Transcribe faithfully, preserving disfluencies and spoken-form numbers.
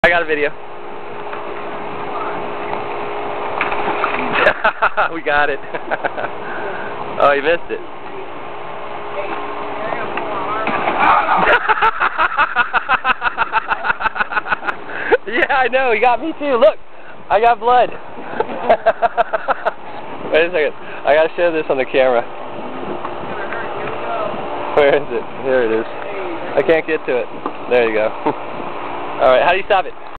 I got a video. We got it. Oh, you missed it. Yeah, I know. He got me too. Look, I got blood. Wait a second. I gotta show this on the camera. Where is it? Here it is. I can't get to it. There you go. All right. How do you stop it?